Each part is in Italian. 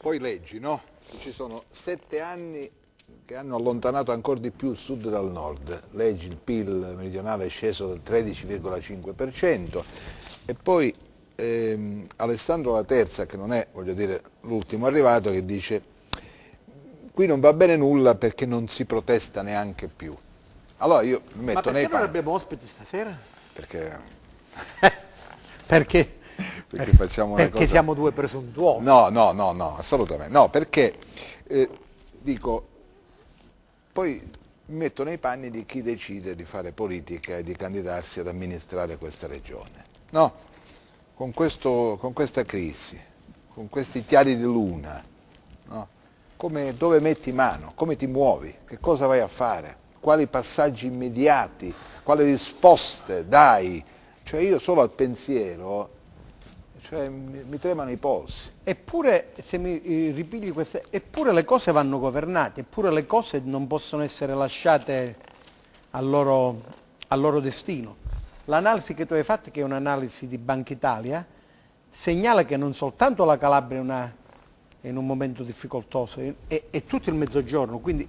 poi leggi, no? Ci sono 7 anni che hanno allontanato ancora di più il sud dal nord. Leggi, il PIL meridionale è sceso del 13,5% e poi Alessandro La Terza, che non è, voglio dire, l'ultimo arrivato, che dice qui non va bene nulla perché non si protesta neanche più. Allora io mi metto nei Ma perché non panni. abbiamo ospiti stasera? Perché Perché? facciamo una Perché cosa... siamo due presuntuosi. No, assolutamente. No, perché dico, poi mi metto nei panni di chi decide di fare politica e di candidarsi ad amministrare questa regione. No? Con questa crisi, con questi chiari di luna, no? Dove metti mano, come ti muovi, che cosa vai a fare, quali passaggi immediati, quali risposte dai. Cioè io solo al pensiero, cioè, mi tremano i polsi. Eppure, se mi ripigli queste, eppure le cose vanno governate, eppure le cose non possono essere lasciate al loro destino. L'analisi che tu hai fatto, che è un'analisi di Banca Italia, segnala che non soltanto la Calabria è in un momento difficoltoso, è tutto il Mezzogiorno, quindi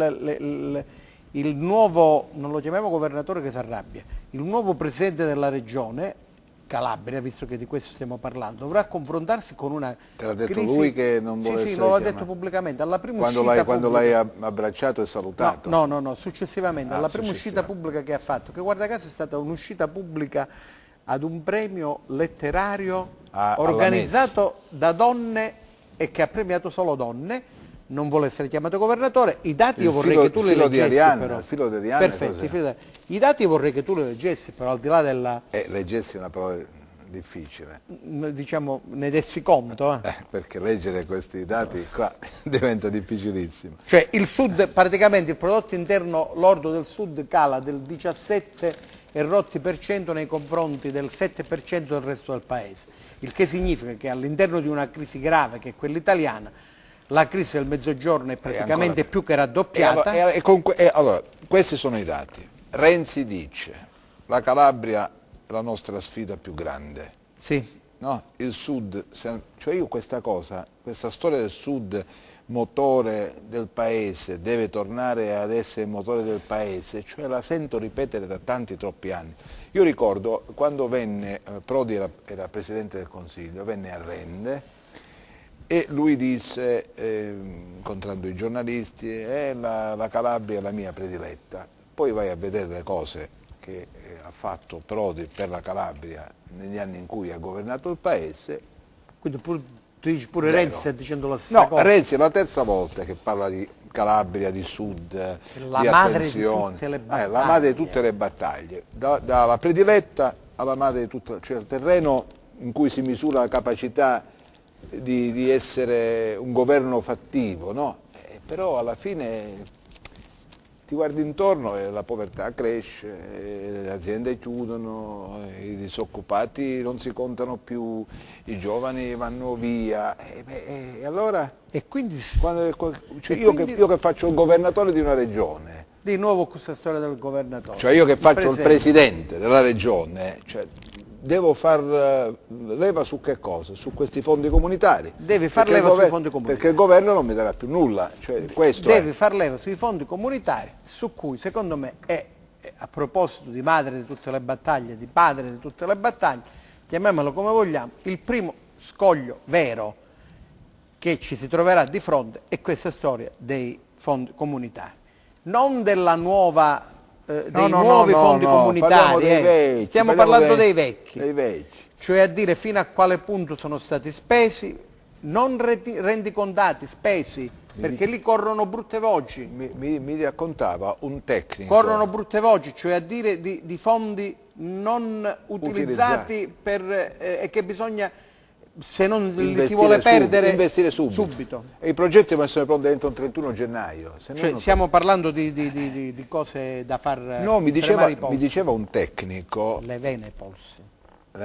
il nuovo, non lo chiamiamo governatore che si arrabbia, il nuovo presidente della regione, Calabria, visto che di questo stiamo parlando, dovrà confrontarsi con una Te l'ha detto crisi... lui che non vuole Sì, essere lo ha chiamato? detto pubblicamente, alla prima Quando uscita l'hai pubblica... abbracciato e salutato? No, successivamente, alla prima uscita successivamente. pubblica che ha fatto, che guarda caso è stata un'uscita pubblica ad un premio letterario organizzato da donne e che ha premiato solo donne, non vuole essere chiamato governatore. I dati io vorrei che tu li leggessi, però. Il filo di Arianna. Perfetto, i dati io vorrei che tu li leggessi, però al di là della... Leggessi è una parola difficile. diciamo, ne dessi conto. Perché leggere questi dati qua diventa difficilissimo. Cioè il Sud, praticamente il prodotto interno lordo del Sud cala del 17 e rotti per cento nei confronti del 7% del resto del paese, il che significa che all'interno di una crisi grave che è quella italiana, la crisi del Mezzogiorno è praticamente più che raddoppiata. Allora, questi sono i dati. Renzi dice, la Calabria è la nostra sfida più grande. Sì. No? Il Sud, cioè io questa storia del Sud, motore del paese, deve tornare ad essere il motore del paese, cioè la sento ripetere da troppi anni. Io ricordo quando Prodi era Presidente del Consiglio, venne a Rende e lui disse, incontrando i giornalisti, la Calabria è la mia prediletta. Poi vai a vedere le cose che ha fatto Prodi per la Calabria negli anni in cui ha governato il paese. Quindi tu dici pure Zero. Renzi sta dicendo la stessa cosa. No, Renzi è la terza volta che parla di Calabria, di Sud, la di madre attenzione. di tutte le battaglie. La madre di tutte le battaglie, dalla prediletta alla madre di tutte, cioè il terreno in cui si misura la capacità di essere un governo fattivo, no? Però alla fine ti guardi intorno e la povertà cresce, le aziende chiudono, i disoccupati non si contano più, i giovani vanno via. E allora? E quindi, Io che faccio il governatore di una regione. Di nuovo questa storia del governatore. Cioè io che faccio il presidente della regione, cioè, devo far leva su che cosa? Su questi fondi comunitari. Devi far leva sui fondi comunitari. Perché il governo non mi darà più nulla. Cioè, devi far leva sui fondi comunitari, su cui secondo me è, a proposito di madre di tutte le battaglie, di padre di tutte le battaglie, chiamiamolo come vogliamo, il primo scoglio vero che ci si troverà di fronte è questa storia dei fondi comunitari. Non della nuova... nuovi fondi comunitari, stiamo parlando dei vecchi, cioè a dire fino a quale punto sono stati spesi, non rendicontati, spesi, perché lì corrono brutte voci. Mi raccontava un tecnico. Corrono brutte voci, cioè a dire di fondi non utilizzati e che bisogna, se non li si vuole perdere, investire subito. E i progetti devono essere pronti entro il 31 gennaio. Cioè, stiamo parlando di cose da far... No, mi diceva un tecnico... Le vene ai polsi.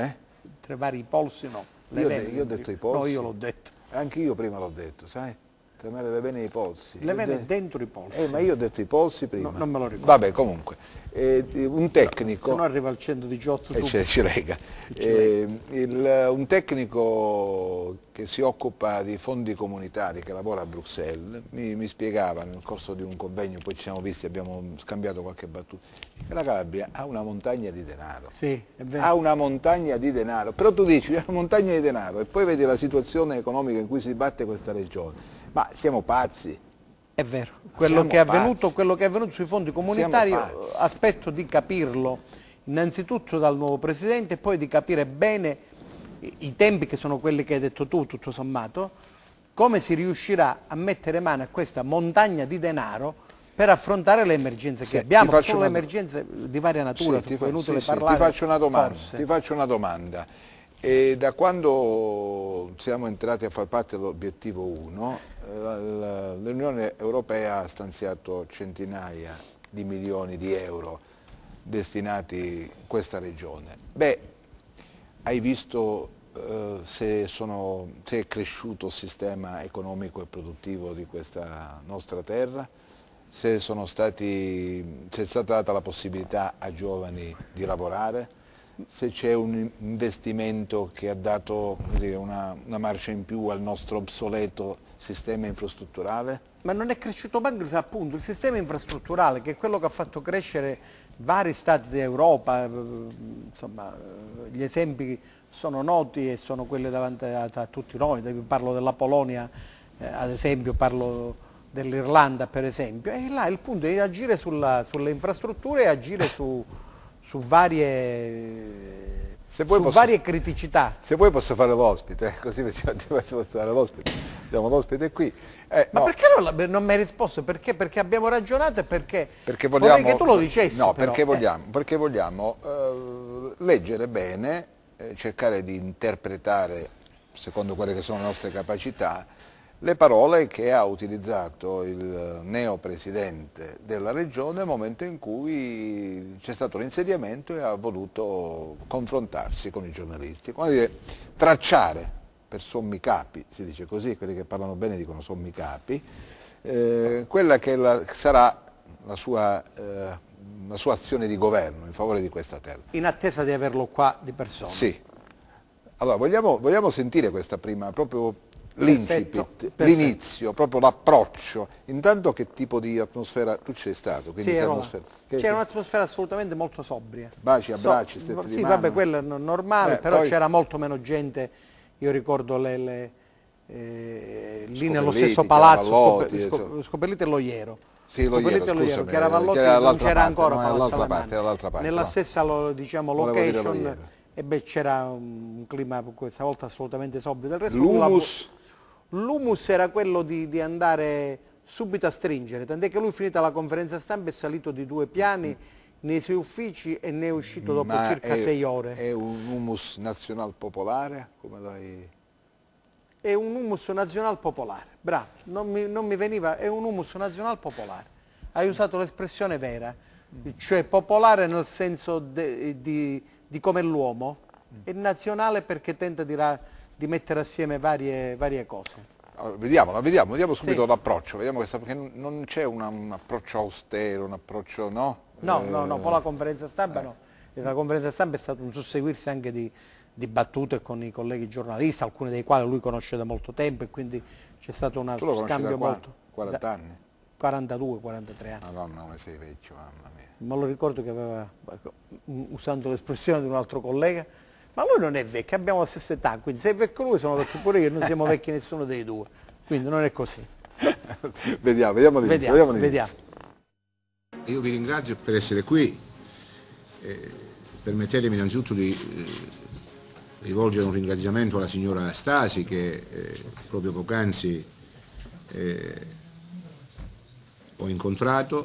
Tremare i polsi no. Io ho detto i polsi. No, io l'ho detto. Anche io prima l'ho detto, sai? Tremare le vene ai polsi. Le vene dentro i polsi. Ma io ho detto i polsi prima. No, non me lo ricordo. Vabbè, comunque. Un tecnico... Se no arriva al 118 ci lega. Un tecnico che si occupa di fondi comunitari, che lavora a Bruxelles, mi spiegava nel corso di un convegno, poi ci siamo visti, abbiamo scambiato qualche battuta, che la Calabria ha una montagna di denaro. Sì, è vero. Ha una montagna di denaro, però tu dici una montagna di denaro e poi vedi la situazione economica in cui si batte questa regione. Ma siamo pazzi. È vero, quello che è avvenuto sui fondi comunitari, aspetto di capirlo innanzitutto dal nuovo Presidente e poi di capire bene i tempi, che sono quelli che hai detto tu, tutto sommato, come si riuscirà a mettere mano a questa montagna di denaro per affrontare le emergenze che abbiamo, sono le emergenze di varia natura, ti faccio una domanda. E da quando siamo entrati a far parte dell'obiettivo 1, l'Unione Europea ha stanziato centinaia di milioni di euro destinati a questa regione. Beh, hai visto se è cresciuto il sistema economico e produttivo di questa nostra terra? Se è stata data la possibilità a giovani di lavorare? Se c'è un investimento che ha dato, come dire, una marcia in più al nostro obsoleto sistema infrastrutturale? Ma non è cresciuto manco, appunto, il sistema infrastrutturale, che è quello che ha fatto crescere vari stati d'Europa, insomma, gli esempi sono noti e sono quelli davanti a tutti noi, parlo della Polonia, ad esempio, parlo dell'Irlanda, per esempio, e là il punto è agire sulle infrastrutture e agire su varie criticità. Se vuoi posso fare l'ospite, così posso fare l'ospite. Abbiamo l'ospite qui. Ma perché non mi hai risposto? Perché? Perché abbiamo ragionato e perché vogliamo, vorrei che tu lo dicessi. No, però, perché vogliamo leggere bene, cercare di interpretare, secondo quelle che sono le nostre capacità, le parole che ha utilizzato il neo presidente della regione nel momento in cui c'è stato l'insediamento e ha voluto confrontarsi con i giornalisti, come dire, tracciare per sommi capi, si dice così, quelli che parlano bene dicono sommi capi, quella che sarà la sua azione di governo in favore di questa terra. In attesa di averlo qua di persona. Sì. Allora, vogliamo sentire questa prima, proprio l'incipit, l'inizio, proprio l'approccio. Intanto che tipo di atmosfera, tu ci sei stato? Sì, c'era un'atmosfera assolutamente molto sobria. Baci, abbracci, stretti di mano. Vabbè, quello è normale, però poi c'era molto meno gente. Io ricordo lì nello stesso palazzo, Scopellite e Loiero. Sì, Loiero, che era Vallotti, non c'era ancora Palazzo dall'altra parte. Nella stessa location, e beh, c'era un clima questa volta assolutamente sobrio. Del resto l'humus era quello di andare subito a stringere, tant'è che lui, finita la conferenza stampa, è salito di 2 piani nei suoi uffici e ne è uscito dopo circa 6 ore. È un humus nazional popolare? Come l'hai... È un humus nazional popolare, bravo, non mi veniva, è un humus nazional popolare. Hai usato l'espressione vera, cioè popolare nel senso di come l'uomo, e nazionale perché tenta di mettere assieme varie cose. Allora, vediamo subito l'approccio, vediamo perché non c'è un approccio austero, un approccio, no? No, poi la conferenza stampa no. La conferenza stampa è stato un susseguirsi anche di battute con i colleghi giornalisti, alcuni dei quali lui conosce da molto tempo, e quindi c'è stato uno scambio molto... 40 anni? 42, 43 anni. Madonna, come sei vecchio, mamma mia. Ma lo ricordo che aveva, usando l'espressione di un altro collega, ma lui non è vecchio, abbiamo la stessa età, quindi se è vecchio lui sono vecchio pure io, non siamo vecchi nessuno dei due, quindi non è così. Vediamo. Io vi ringrazio per essere qui, permettetemi innanzitutto di rivolgere un ringraziamento alla signora Stasi che proprio poc'anzi ho incontrato.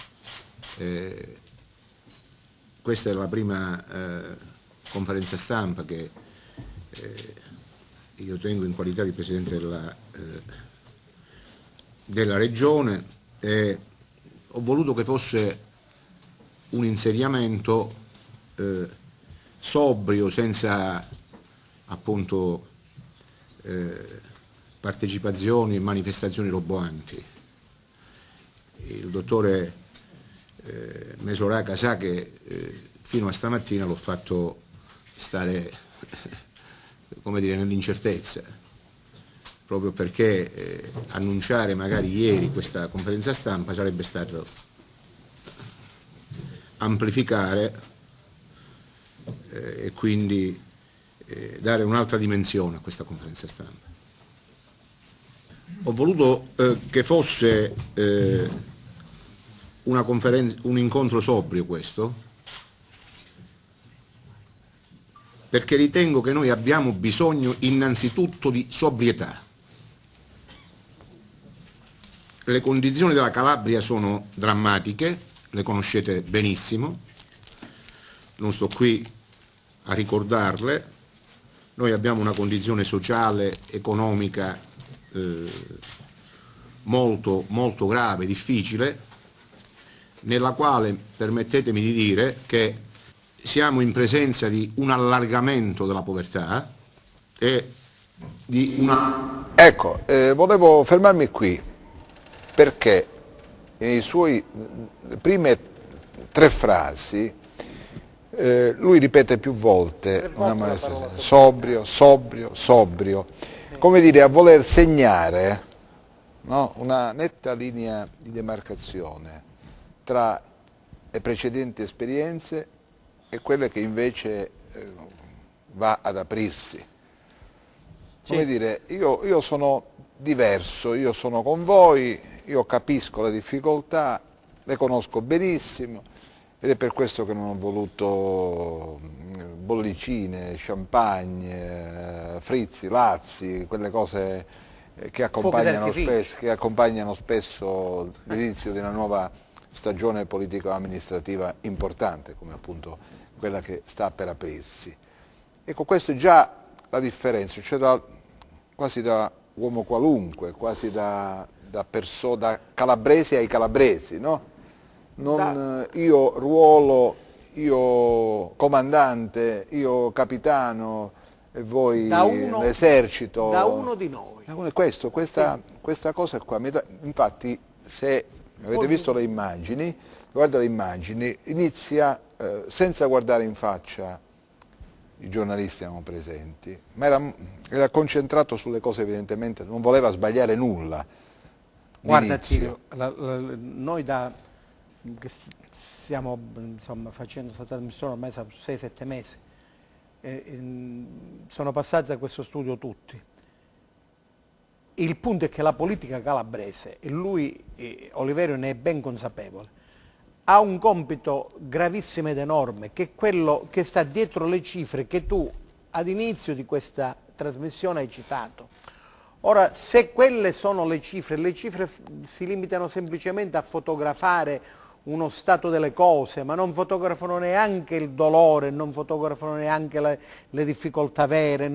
Questa è la prima conferenza stampa che io tengo in qualità di Presidente della Regione, e ho voluto che fosse un insediamento sobrio, senza appunto partecipazioni e manifestazioni roboanti. Il dottore Mesoraca sa che fino a stamattina l'ho fatto stare, come dire, nell'incertezza, proprio perché annunciare magari ieri questa conferenza stampa sarebbe stato amplificare e quindi dare un'altra dimensione a questa conferenza stampa. Ho voluto che fosse un incontro sobrio questo, perché ritengo che noi abbiamo bisogno innanzitutto di sobrietà. Le condizioni della Calabria sono drammatiche, le conoscete benissimo, non sto qui a ricordarle. Noi abbiamo una condizione sociale, economica molto, molto grave, difficile, nella quale, permettetemi di dire, che siamo in presenza di un allargamento della povertà e di una... Ecco, volevo fermarmi qui, perché nei suoi prime 3 frasi lui ripete più volte una manifestazione: sobrio, sobrio, sobrio, come dire, a voler segnare, no, una netta linea di demarcazione tra le precedenti esperienze e quelle che invece va ad aprirsi. Come dire, io sono diverso, io sono con voi, io capisco le difficoltà, le conosco benissimo, ed è per questo che non ho voluto bollicine, champagne, frizzi, lazzi, quelle cose che accompagnano spesso l'inizio di una nuova stagione politico-amministrativa importante, come appunto quella che sta per aprirsi. Ecco, questo è già la differenza, cioè quasi da uomo qualunque, quasi da calabresi ai calabresi, no? Non io ruolo, io comandante, io capitano e voi l'esercito. Da uno di noi. Questa cosa qua, infatti se avete visto le immagini, guarda le immagini, inizia senza guardare in faccia i giornalisti erano presenti, ma era concentrato sulle cose, evidentemente non voleva sbagliare nulla. Guarda Tirio, noi che stiamo insomma, facendo questa trasmissione ormai sono 6-7 mesi, sono passati da questo studio tutti. Il punto è che la politica calabrese, e lui, Oliverio, ne è ben consapevole, ha un compito gravissimo ed enorme, che è quello che sta dietro le cifre che tu ad inizio di questa trasmissione hai citato. Ora, se quelle sono le cifre si limitano semplicemente a fotografare uno stato delle cose, ma non fotografano neanche il dolore, non fotografano neanche le difficoltà vere,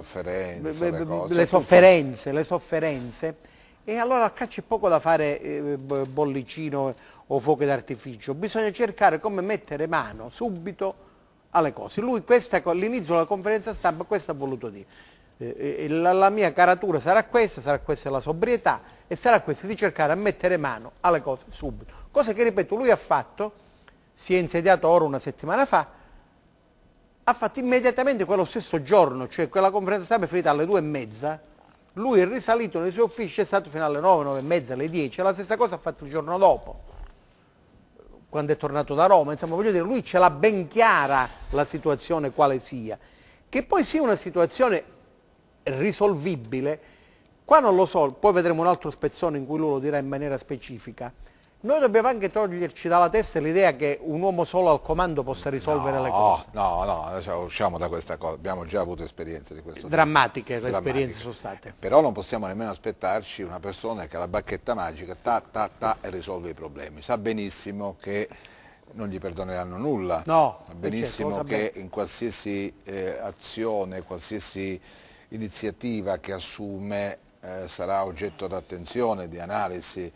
le sofferenze, e allora c'è poco da fare bollicino o fuochi d'artificio. Bisogna cercare come mettere mano subito alle cose. Lui all'inizio della conferenza stampa questo ha voluto dire. La mia caratura sarà questa la sobrietà, e sarà questa di cercare a mettere mano alle cose subito. Cosa che, ripeto, lui ha fatto, si è insediato ora una settimana fa, ha fatto immediatamente quello stesso giorno, cioè quella conferenza stampa è finita alle 2:30, lui è risalito nei suoi uffici, è stato fino alle 9, 9:30, alle 10, la stessa cosa ha fatto il giorno dopo, quando è tornato da Roma. Insomma, voglio dire, lui ce l'ha ben chiara la situazione quale sia. Che poi sia una situazione risolvibile, qua non lo so, poi vedremo un altro spezzone in cui lui lo dirà in maniera specifica. Noi dobbiamo anche toglierci dalla testa l'idea che un uomo solo al comando possa risolvere le cose. No, usciamo da questa cosa, abbiamo già avuto esperienze di questo drammatiche, tipo. Le esperienze sono state. Però non possiamo nemmeno aspettarci una persona che ha la bacchetta magica, e risolve i problemi. Sa benissimo che non gli perdoneranno nulla, No, sa benissimo che in qualsiasi azione, qualsiasi iniziativa che assume sarà oggetto d'attenzione, di analisi.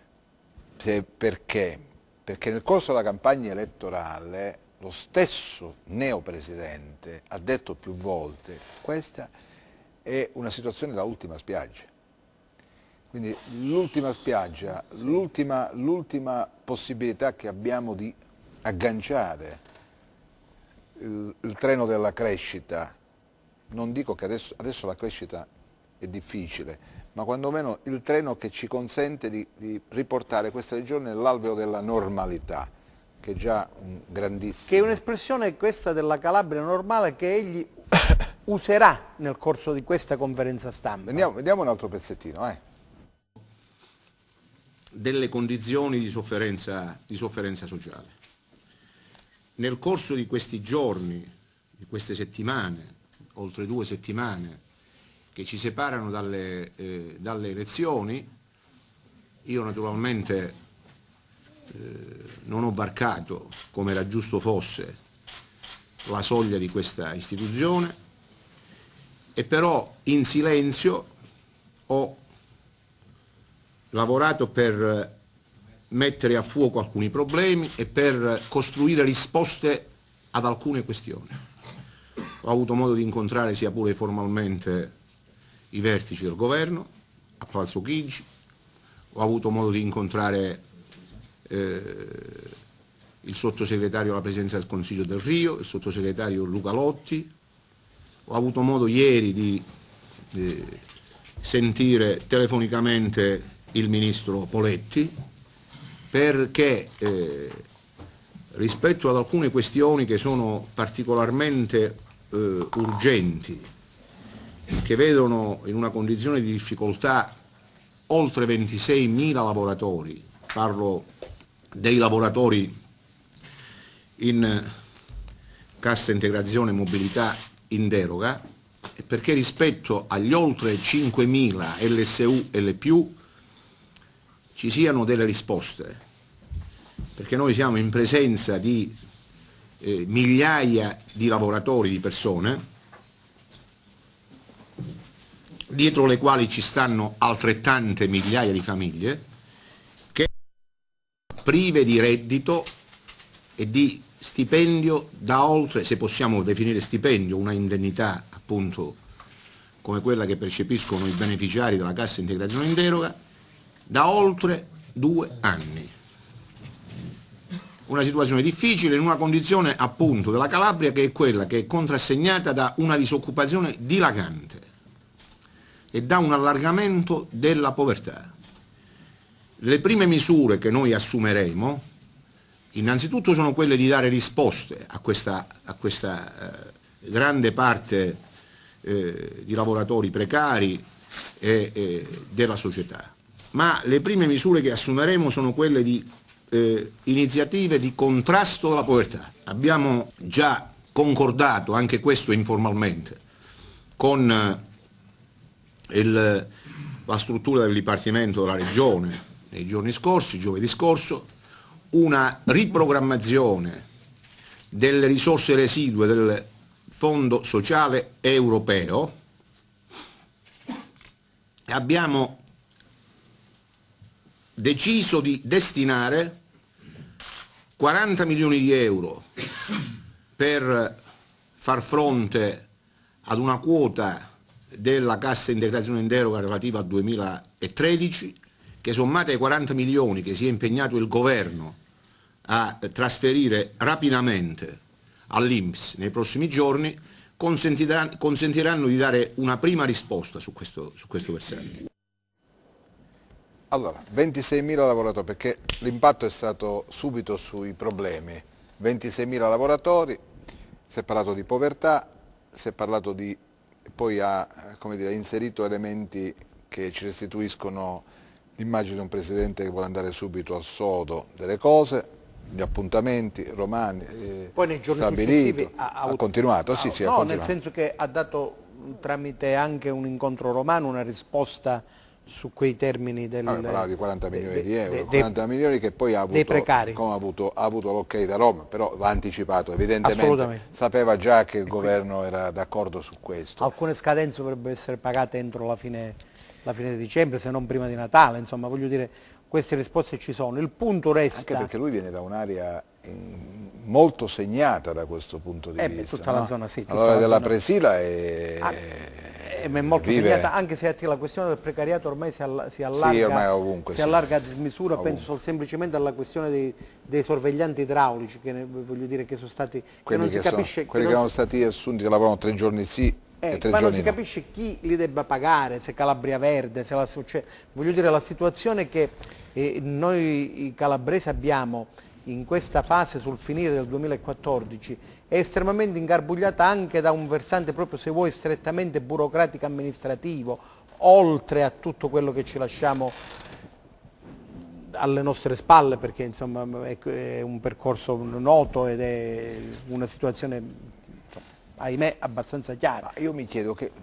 Perché? Perché nel corso della campagna elettorale lo stesso neopresidente ha detto più volte: questa è una situazione da ultima spiaggia. Quindi l'ultima spiaggia, l'ultima possibilità che abbiamo di agganciare il treno della crescita, non dico che adesso la crescita è difficile, ma quantomeno il treno che ci consente di riportare questa regione nell'alveo della normalità, che è già un grandissimo... Che è un'espressione questa della Calabria normale che egli userà nel corso di questa conferenza stampa. Vediamo un altro pezzettino, delle condizioni di sofferenza sociale. Nel corso di questi giorni, di queste settimane, oltre 2 settimane, che ci separano dalle elezioni, io naturalmente non ho varcato, come era giusto fosse, la soglia di questa istituzione, e però in silenzio ho lavorato per mettere a fuoco alcuni problemi e per costruire risposte ad alcune questioni. Ho avuto modo di incontrare, sia pure formalmente, i vertici del governo a Palazzo Chigi, ho avuto modo di incontrare il sottosegretario alla Presidenza del Consiglio Del Rio, il sottosegretario Luca Lotti, ho avuto modo ieri di sentire telefonicamente il ministro Poletti, perché rispetto ad alcune questioni che sono particolarmente urgenti, che vedono in una condizione di difficoltà oltre 26.000 lavoratori, parlo dei lavoratori in cassa integrazione e mobilità in deroga, e perché rispetto agli oltre 5.000 LSU e LPU ci siano delle risposte, perché noi siamo in presenza di migliaia di lavoratori, di persone, dietro le quali ci stanno altrettante migliaia di famiglie che prive di reddito e di stipendio da oltre, se possiamo definire stipendio, una indennità appunto come quella che percepiscono i beneficiari della cassa integrazione in deroga, da oltre 2 anni. Una situazione difficile in una condizione appunto della Calabria che è quella che è contrassegnata da una disoccupazione dilagante e da un allargamento della povertà. Le prime misure che noi assumeremo innanzitutto sono quelle di dare risposte a questa grande parte di lavoratori precari e della società. Ma le prime misure che assumeremo sono quelle di iniziative di contrasto alla povertà. Abbiamo già concordato, anche questo informalmente, con la struttura del Dipartimento della Regione nei giorni scorsi, giovedì scorso, una riprogrammazione delle risorse residue del Fondo Sociale Europeo. Abbiamo deciso di destinare 40 milioni di euro per far fronte ad una quota della cassa integrazione in deroga relativa al 2013, che sommate ai 40 milioni che si è impegnato il governo a trasferire rapidamente all'INPS nei prossimi giorni, consentiranno di dare una prima risposta su questo versante. Allora, 26.000 lavoratori, perché l'impatto è stato subito sui problemi. 26.000 lavoratori, si è parlato di povertà, si è parlato di... poi ha inserito elementi che ci restituiscono l'immagine di un presidente che vuole andare subito al sodo delle cose, gli appuntamenti romani, poi nei giorni stabilito, successivi ha continuato, sì, ha continuato. Nel senso che ha dato tramite anche un incontro romano una risposta su quei termini del... parlava di 40 milioni di euro, 40 milioni che poi ha avuto, dei precari. come ha avuto l'ok da Roma, però va anticipato, evidentemente sapeva già che il governo era d'accordo su questo. Alcune scadenze dovrebbero essere pagate entro la fine di dicembre, se non prima di Natale, insomma, voglio dire, queste risposte ci sono. Il punto resta... Anche perché lui viene da un'area molto segnata da questo punto di vista. Tutta la zona, sì. Allora della Presila è molto segnata, anche se la questione del precariato ormai si allarga, sì, ormai ovunque, si allarga a dismisura, ovunque. penso semplicemente alla questione dei sorveglianti idraulici, voglio dire che sono stati... Quelli che erano stati assunti che lavorano 3 giorni sì e 3 giorni no. Ma non si capisce chi li debba pagare, se Calabria Verde, cioè, voglio dire, la situazione che noi i calabresi abbiamo in questa fase sul finire del 2014 è estremamente ingarbugliata anche da un versante proprio, se vuoi, strettamente burocratico amministrativo, oltre a tutto quello che ci lasciamo alle nostre spalle, perché insomma è un percorso noto ed è una situazione, ahimè, abbastanza chiara. Io mi chiedo che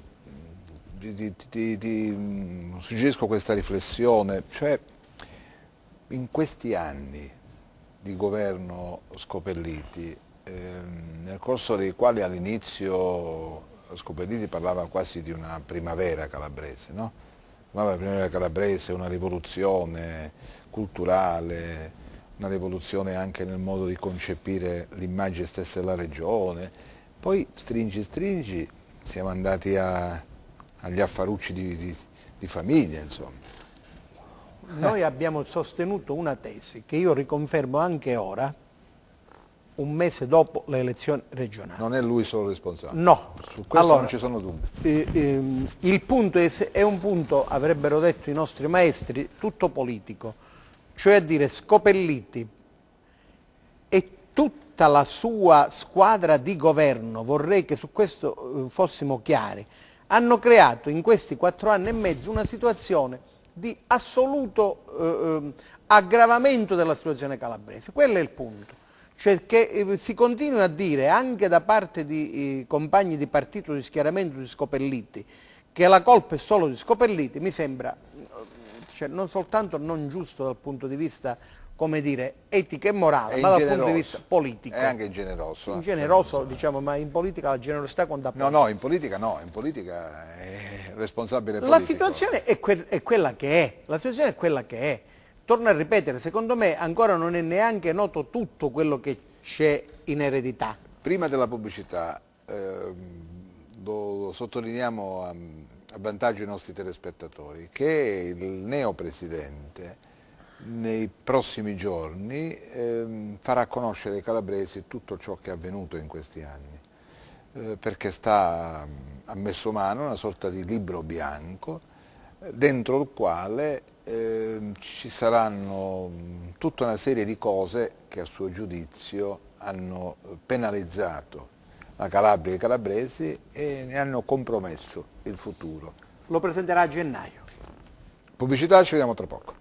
ti suggerisco questa riflessione, cioè in questi anni di governo Scopelliti, nel corso dei quali all'inizio Scopelliti parlava quasi di una primavera calabrese, no? Parlava di primavera calabrese, una rivoluzione culturale, una rivoluzione anche nel modo di concepire l'immagine stessa della regione. Poi stringi, siamo andati agli affarucci di famiglia, insomma. Noi abbiamo sostenuto una tesi che io riconfermo anche ora, un mese dopo le elezioni regionali. Non è lui solo responsabile? No. Su questo non ci sono dubbi. Il punto è un punto, avrebbero detto i nostri maestri, tutto politico, cioè a dire Scopelliti e tutta la sua squadra di governo, vorrei che su questo fossimo chiari, hanno creato in questi 4 anni e mezzo una situazione di assoluto aggravamento della situazione calabrese. Quello è il punto. Cioè che si continua a dire anche da parte di compagni di partito di schieramento di Scopelliti che la colpa è solo di Scopelliti, mi sembra cioè, non soltanto non giusto dal punto di vista, come dire, etico e morale, ma dal punto di vista politico. È anche ingeneroso. Ingeneroso, diciamo, ma in politica la generosità conta poco. No, in politica è responsabile politico. La situazione è quella che è, la situazione è quella che è. Torno a ripetere, secondo me ancora non è neanche noto tutto quello che c'è in eredità. Prima della pubblicità, lo sottolineiamo a vantaggio dei nostri telespettatori, che il neopresidente nei prossimi giorni farà conoscere ai calabresi tutto ciò che è avvenuto in questi anni, perché ha messo mano a una sorta di libro bianco dentro il quale ci saranno tutta una serie di cose che a suo giudizio hanno penalizzato la Calabria e i calabresi e ne hanno compromesso il futuro. Lo presenterà a gennaio. Pubblicità, ci vediamo tra poco.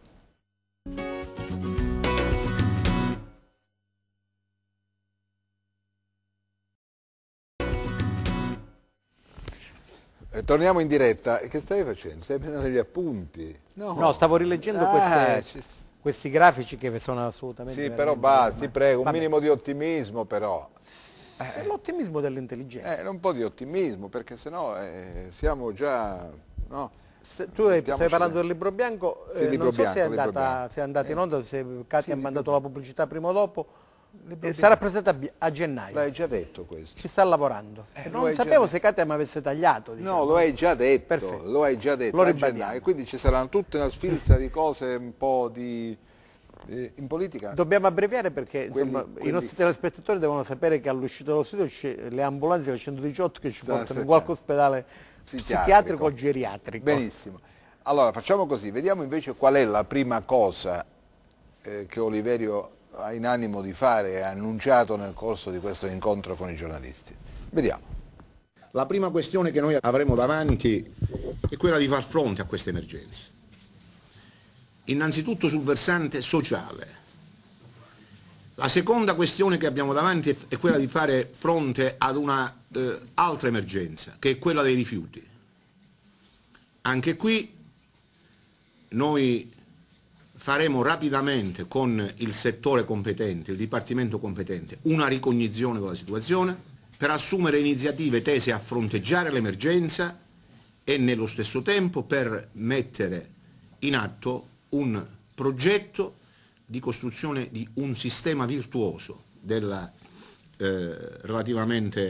Torniamo in diretta. Che stai facendo? Stai prendendo gli appunti? No, stavo rileggendo questi grafici che sono assolutamente... Sì, però basta, ti prego, un minimo di ottimismo però. È l'ottimismo dell'intelligenza. Un po' di ottimismo, perché sennò siamo già... No? Tu stai parlando del libro bianco, sì, non so se è andata in onda, se Katia ha mandato la pubblicità prima o dopo. Sarà presentata a gennaio. L'hai già detto questo. Ci sta lavorando. Non sapevo se Katia mi avesse tagliato. Diciamo. No, lo hai già detto. Perfetto. Lo hai già detto. Lo ribadiamo. E quindi ci saranno tutta una sfilza di cose un po' in politica. Dobbiamo abbreviare perché insomma, i nostri telespettatori devono sapere che all'uscita dello studio c'è le ambulanze del 118 che ci portano in qualche ospedale psichiatrico o geriatrico. Benissimo. Allora facciamo così, vediamo invece qual è la prima cosa che Oliverio ha in animo di fare e ha annunciato nel corso di questo incontro con i giornalisti. Vediamo. La prima questione che noi avremo davanti è quella di far fronte a queste emergenze. Innanzitutto sul versante sociale. La seconda questione che abbiamo davanti è quella di fare fronte ad una altra emergenza, che è quella dei rifiuti. Anche qui noi faremo rapidamente con il settore competente, il dipartimento competente, una ricognizione della situazione per assumere iniziative tese a fronteggiare l'emergenza e nello stesso tempo per mettere in atto un progetto di costruzione di un sistema virtuoso relativamente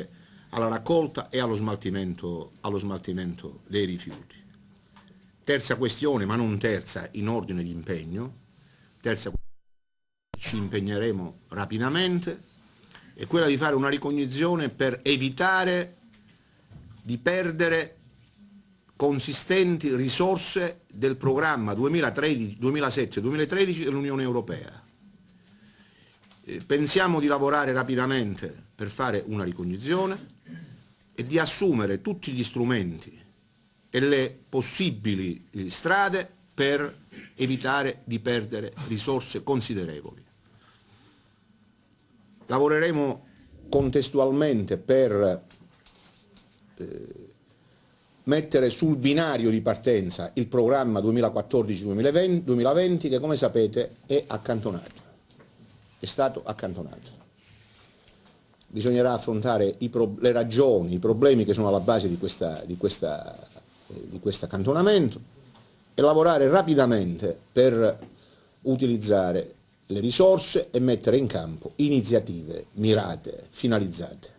alla raccolta e allo smaltimento dei rifiuti. Terza questione, ma non terza in ordine di impegno, terza ci impegneremo rapidamente, è quella di fare una ricognizione per evitare di perdere consistenti risorse del programma 2007-2013 dell'Unione Europea. Pensiamo di lavorare rapidamente per fare una ricognizione e di assumere tutti gli strumenti e le possibili strade per evitare di perdere risorse considerevoli. Lavoreremo contestualmente per mettere sul binario di partenza il programma 2014-2020 che, come sapete, è accantonato, è stato accantonato. Bisognerà affrontare le ragioni, i problemi che sono alla base di questo accantonamento e lavorare rapidamente per utilizzare le risorse e mettere in campo iniziative mirate, finalizzate.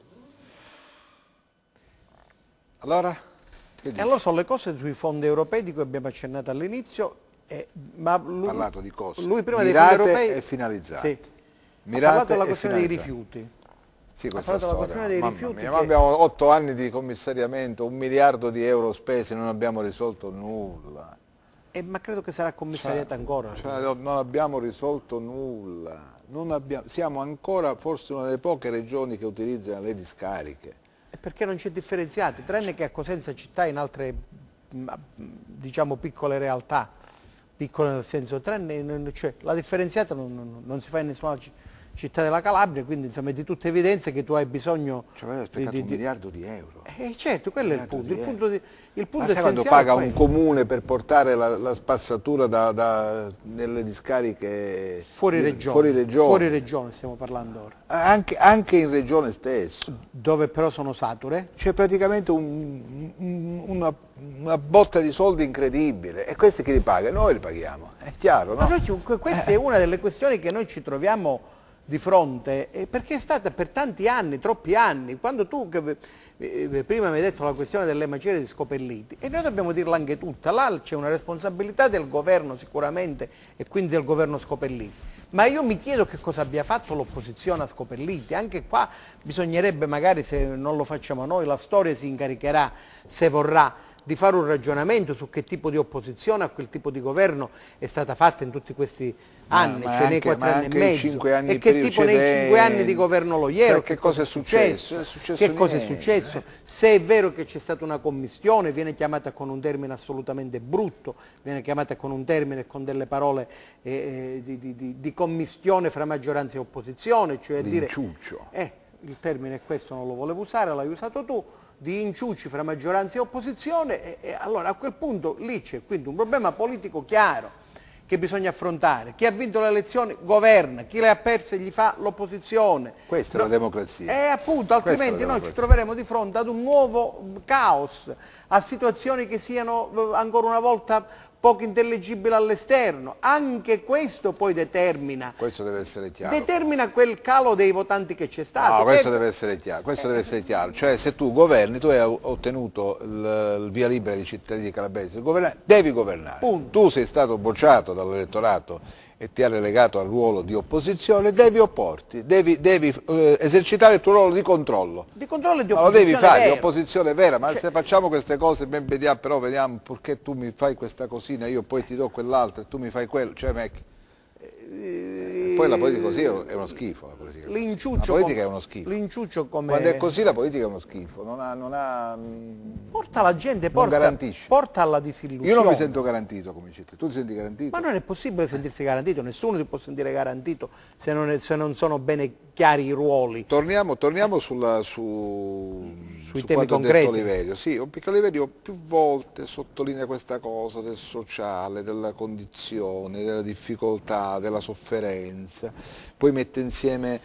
Allora? E allora sono le cose sui fondi europei di cui abbiamo accennato all'inizio, ma lui, parlato di cose lui prima mirate dei fondi europei e finalizzate. Sì, Mirate ha parlato della e questione dei finalizzate. rifiuti. Sì, Ha questa parlato della storia, questione dei mamma rifiuti mia, che- ma abbiamo 8 anni di commissariamento, 1 miliardo di euro spesi, non abbiamo risolto nulla. ma credo che sarà commissariata ancora. Non abbiamo risolto nulla. Siamo ancora forse una delle poche regioni che utilizzano le discariche. E perché non c'è differenziati, tranne che a Cosenza città e in altre diciamo piccole realtà, piccole nel senso, cioè, la differenziata non si fa in nessuna città della Calabria, quindi insomma è di tutta evidenza che tu hai bisogno Cioè avete spiegato 1 miliardo di euro. certo, quello è il punto. Il punto Ma sai quando essenziale paga è un quello. comune per portare la spazzatura nelle discariche Fuori regione stiamo parlando ora, Anche in regione stesso. dove però sono sature. C'è praticamente una botta di soldi incredibile. E questi chi li paga? Noi li paghiamo, è chiaro, Ma no? questa è una delle questioni che noi ci troviamo di fronte, perché è stata per tanti anni, troppi anni, quando tu prima mi hai detto la questione delle macerie di Scopelliti, e noi dobbiamo dirla anche tutta, là c'è una responsabilità del governo sicuramente e quindi del governo Scopelliti, ma io mi chiedo che cosa abbia fatto l'opposizione a Scopelliti, anche qua bisognerebbe magari, se non lo facciamo noi, la storia si incaricherà, se vorrà, di fare un ragionamento su che tipo di opposizione a quel tipo di governo è stata fatta in tutti questi anni, Ma cioè nei anche- 4 ma anni e anche i mezzo, 5 anni e che tipo nei precedenti. 5 anni di governo Loiero, Cioè, che cosa è successo? È successo che cosa è niente. successo? Se è vero che c'è stata una commistione, viene chiamata con un termine assolutamente brutto, viene chiamata con un termine e con delle parole di commistione fra maggioranza e opposizione, cioè dire L'inciuccio. il termine è questo, non lo volevo usare, l'hai usato tu, di inciucci fra maggioranza e opposizione, e allora a quel punto lì c'è quindi un problema politico chiaro che bisogna affrontare. Chi ha vinto le elezioni governa, chi le ha perse gli fa l'opposizione. Questa è la democrazia. E appunto, altrimenti noi ci democrazia. troveremo di fronte ad un nuovo caos, a situazioni che siano ancora una volta poco intelligibili all'esterno. Anche questo poi determina Questo deve essere chiaro. quel calo dei votanti che c'è stato. No, questo Ecco, deve essere chiaro, Cioè, se tu governi, tu hai ottenuto il via libera dei cittadini calabresi, devi governare. Punto. Tu sei stato bocciato dall'elettorato e ti ha relegato al ruolo di opposizione, devi opporti, devi esercitare il tuo ruolo di controllo. di controllo e di Ma lo opposizione devi fare, di vera. opposizione vera, ma Cioè- se facciamo queste cose ben vediamo, però vediamo perché tu mi fai questa cosina, io poi ti do quell'altra e tu mi fai quello, cioè poi la politica così è uno schifo, la politica. La politica è uno schifo. L'inciuccio come... Quando è così la politica è uno schifo, non ha Porta la gente, non garantisce. porta alla disillusione. Io non mi sento garantito come cittadino, tu ti senti garantito? Ma non è possibile sentirsi garantito, nessuno si può sentire garantito se non sono bene chiari i ruoli. Torniamo su temi quanto ha concreti. detto Oliverio. Sì, perché Oliverio più volte sottolinea questa cosa del sociale, della condizione, della difficoltà, della sofferenza, poi mette insieme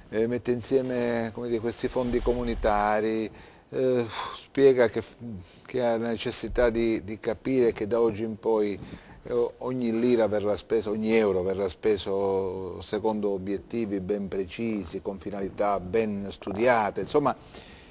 come dire, questi fondi comunitari, spiega che ha la necessità di capire che da oggi in poi ogni lira verrà spesa, ogni euro verrà speso secondo obiettivi ben precisi, con finalità ben studiate, insomma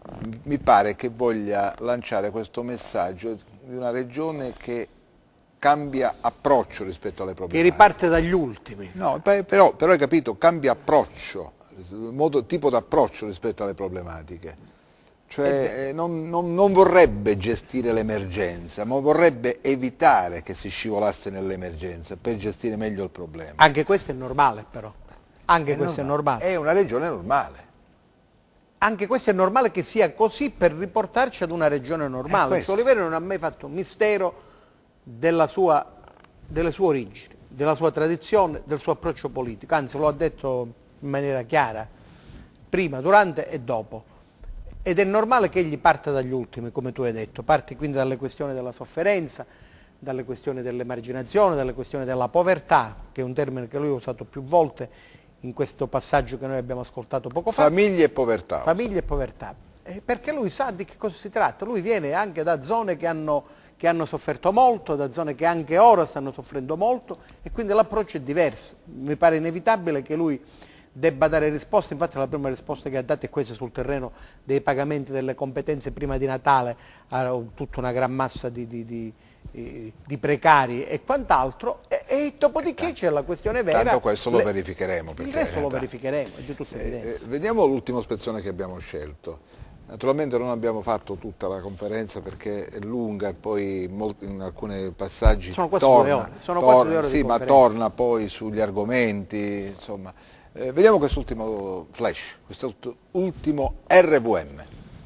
mi pare che voglia lanciare questo messaggio di una regione che cambia approccio rispetto alle Che problematiche. riparte dagli ultimi. No, però hai capito, cambia approccio, tipo d'approccio rispetto alle problematiche. Cioè non vorrebbe gestire l'emergenza, ma vorrebbe evitare che si scivolasse nell'emergenza per gestire meglio il problema. Anche questo è normale però. Anche questo è normale. È una regione normale. Anche questo è normale che sia così per riportarci ad una regione normale. Il suo Oliveri non ha mai fatto mistero delle sue origini, della sua tradizione, del suo approccio politico, anzi lo ha detto in maniera chiara, prima, durante e dopo. Ed è normale che egli parta dagli ultimi, come tu hai detto, parti quindi dalle questioni della sofferenza, dalle questioni dell'emarginazione, dalle questioni della povertà, che è un termine che lui ha usato più volte in questo passaggio che noi abbiamo ascoltato poco fa. Famiglia e povertà. Famiglia e povertà. Perché lui sa di che cosa si tratta, lui viene anche da zone che hanno sofferto molto, da zone che anche ora stanno soffrendo molto e quindi l'approccio è diverso. Mi pare inevitabile che lui debba dare risposte, infatti la prima risposta che ha dato è questa sul terreno dei pagamenti delle competenze prima di Natale a tutta una gran massa di precari e quant'altro e dopodiché c'è la questione vera. Tanto questo lo verificheremo. Il resto lo verificheremo, è di tutta evidenza. Vediamo l'ultima spezzone che abbiamo scelto. Naturalmente non abbiamo fatto tutta la conferenza perché è lunga e poi in alcuni passaggi sono quasi 2 ore. Sono quasi 2 ore sì, di ma conferenza. torna poi sugli argomenti, insomma. Vediamo quest'ultimo flash, quest'ultimo RVM.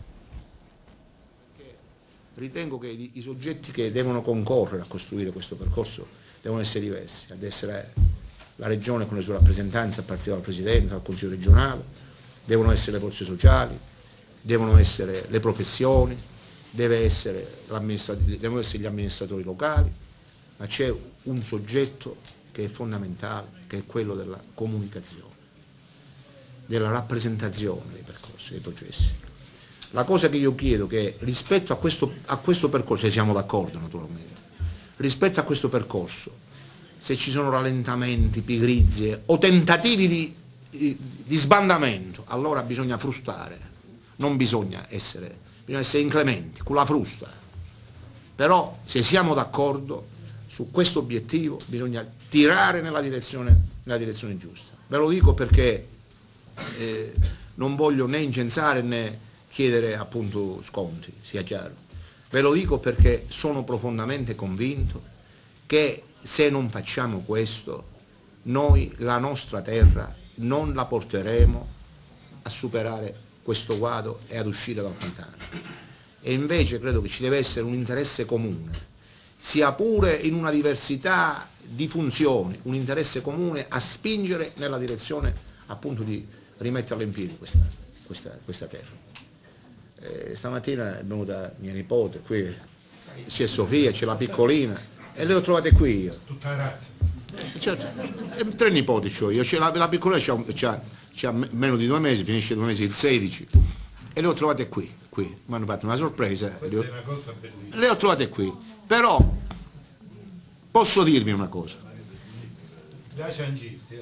Ritengo che i soggetti che devono concorrere a costruire questo percorso devono essere diversi, ad essere la Regione con le sue rappresentanze a partire dal Presidente, dal Consiglio regionale, devono essere le forze sociali, devono essere le professioni, devono essere gli amministratori locali, ma c'è un soggetto che è fondamentale, che è quello della comunicazione, della rappresentazione dei percorsi, dei processi. La cosa che io chiedo è che rispetto a questo percorso, e siamo d'accordo naturalmente, rispetto a questo percorso, se ci sono rallentamenti, pigrizie o tentativi di sbandamento, allora bisogna frustare, non bisogna essere inclementi, con la frusta. Però se siamo d'accordo su questo obiettivo bisogna tirare nella direzione giusta. Ve lo dico perché non voglio né incensare né chiedere appunto sconti, sia chiaro. Ve lo dico perché sono profondamente convinto che se non facciamo questo, noi la nostra terra non la porteremo a superare questo guado e ad uscire dal pantano. E invece credo che ci deve essere un interesse comune, sia pure in una diversità di funzioni, un interesse comune a spingere nella direzione appunto di rimetterla in piedi questa terra. Stamattina è venuta mia nipote, qui c'è Sofia, c'è la piccolina e le ho trovate qui io. Tutta razza. Certo, 3 nipoti c'ho io, la piccolina c'ha meno di 2 mesi, finisce 2 mesi il 16 e le ho trovate qui, mi hanno fatto una sorpresa. Questa è una cosa bellissima. Le ho trovate qui, però posso dirvi una cosa. Là c'è un gift,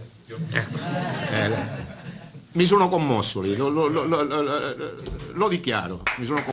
Mi sono commosso lì, lo dichiaro, mi sono commosso.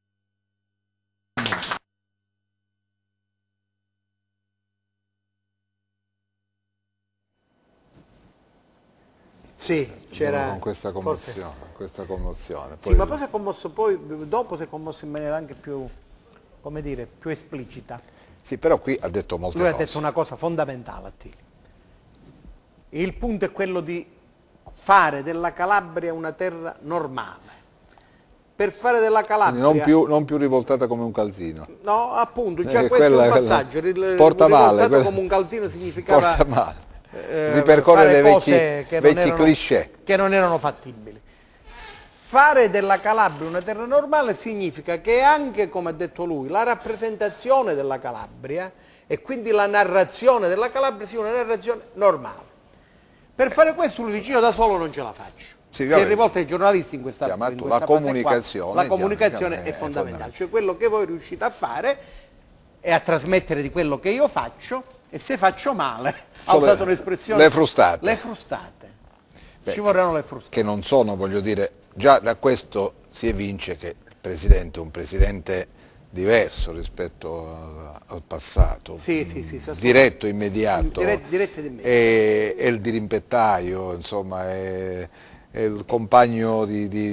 Sì, c'era con questa commozione. Sì, ma poi si è commosso, poi dopo si è commosso in maniera anche più, come dire, più esplicita. Sì, però qui ha detto molte Lui cose. ha detto una cosa fondamentale a Tili. Il punto è quello di fare della Calabria una terra normale. Per fare della Calabria... Quindi non più rivoltata come un calzino. No, appunto, già questo quella- è un passaggio. porta male, Rivoltato come un calzino significava... Porta male. Ripercorrere fare cose vecchi cliché. che non erano fattibili. Fare della Calabria una terra normale significa che anche, come ha detto lui, la rappresentazione della Calabria e quindi la narrazione della Calabria sia una narrazione normale. Per fare questo lui dice io da solo non ce la faccio. Sì, Si è rivolto ai giornalisti in questa la fase qua. comunicazione, La comunicazione chiaro, è fondamentale, cioè quello che voi riuscite a fare è a trasmettere di quello che io faccio e se faccio male, ha usato l'espressione... le frustate. Le frustate. Beh, Ci vorranno le frustate. Che non sono, voglio dire, già da questo si evince che il Presidente è un Presidente diverso rispetto al passato, Sì, diretto, immediato, diretto ed immediato. è il dirimpettaio, insomma, è il compagno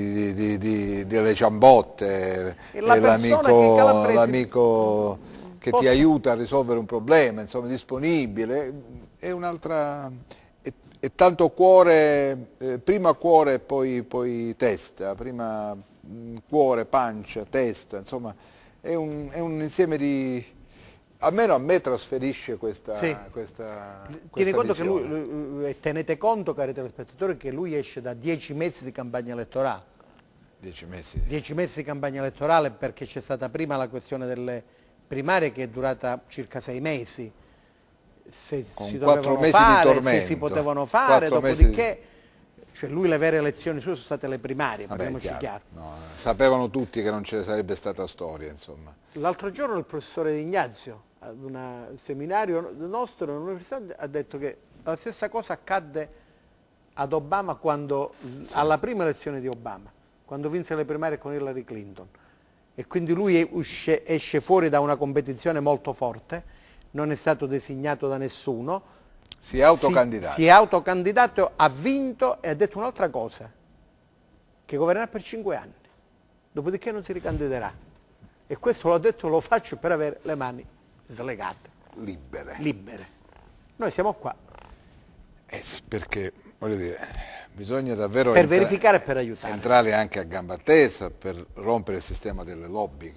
delle ciambotte, È la è persona che i calabresi l'amico che ti possono- aiuta a risolvere un problema, insomma, disponibile, è un'altra... È tanto cuore, prima cuore e poi testa, prima cuore, pancia, testa, insomma è un insieme di... almeno a me trasferisce questa, Sì. questa Tieni conto che visione. e tenete conto, cari telespettatori, che lui esce da 10 mesi di campagna elettorale. 10 mesi. 10 mesi di campagna elettorale perché c'è stata prima la questione delle primarie che è durata circa 6 mesi. Se Con si 4 dovevano mesi fare, di se tormento. si potevano fare, 4 mesi dopodiché, cioè lui le vere elezioni sue sono state le primarie, Vabbè, parliamoci chiaro. no, sapevano tutti che non ce ne sarebbe stata storia, insomma. L'altro giorno il professore Ignazio ad un seminario nostro all'università ha detto che la stessa cosa accadde ad Obama quando, alla prima elezione di Obama, quando vinse le primarie con Hillary Clinton. E quindi lui esce fuori da una competizione molto forte, non è stato designato da nessuno, Si è autocandidato. si è autocandidato, ha vinto e ha detto un'altra cosa, che governerà per 5 anni, dopodiché non si ricandiderà. E questo l'ho detto, lo faccio per avere le mani slegate, libere. Noi siamo qua Sì, perché, voglio dire, bisogna davvero per verificare e per aiutare. entrare anche a gamba tesa per rompere il sistema delle lobby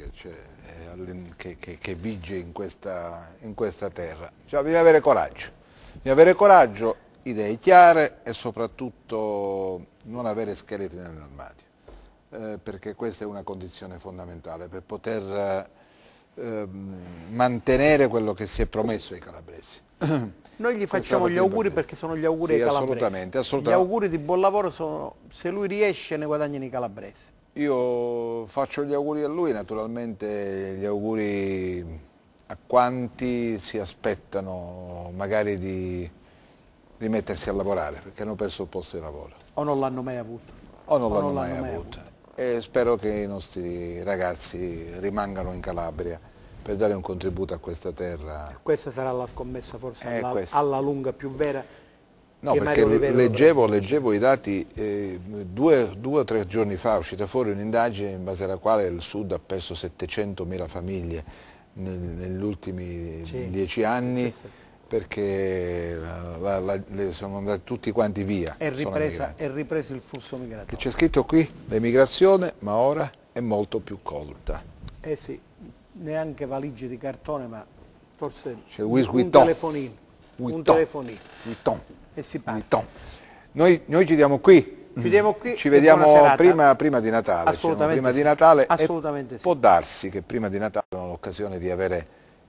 che vige in questa terra. Cioè, bisogna avere coraggio, idee chiare e soprattutto non avere scheletri nell'armadio, perché questa è una condizione fondamentale per poter mantenere quello che si è promesso ai calabresi. Noi gli facciamo gli auguri perché sono gli auguri Sì, ai calabresi. assolutamente. Gli auguri di buon lavoro sono, se lui riesce ne guadagnano i calabresi. Io faccio gli auguri a lui, naturalmente gli auguri a quanti si aspettano magari di rimettersi a lavorare, perché hanno perso il posto di lavoro. O non l'hanno mai avuto. O non l'hanno mai avuto. E spero che i nostri ragazzi rimangano in Calabria per dare un contributo a questa terra. Questa sarà la scommessa forse questa. alla lunga più vera. No, che perché Mario Oliverio leggevo i dati, 2 o 3 giorni fa è uscita fuori un'indagine in base alla quale il Sud ha perso 700.000 famiglie negli ultimi 10 anni, perché sono andati tutti quanti via. È ripreso il flusso migratorio. C'è scritto qui l'emigrazione, ma ora è molto più colta. Eh sì, neanche valigie di cartone, ma forse C'è il un telefonino. Un telefonino. E si parla. Noi chiudiamo qui. Chiudiamo qui. Ci vediamo prima di Natale. Assolutamente prima sì. di Natale. Assolutamente sì. Può darsi che prima di Natale abbiamo l'occasione di avere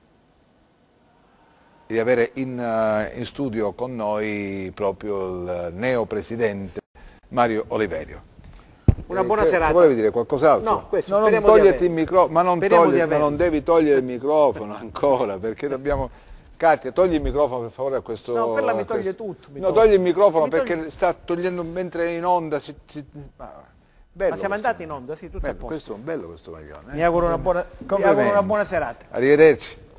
in studio con noi proprio il neo presidente Mario Oliverio. Una buona serata. Volevi dire qualcos'altro? No, questo, non speriamo toglierti di il microfono, ma non devi togliere il microfono ancora, perché dobbiamo... Katia, togli il microfono per favore a questo... No, quella mi toglie tutto. Togli il microfono perché sta togliendo mentre è in onda. Ma siamo andati in onda, sì, tutto a posto. Questo è bello questo maglione. Mi auguro una buona serata. Arrivederci.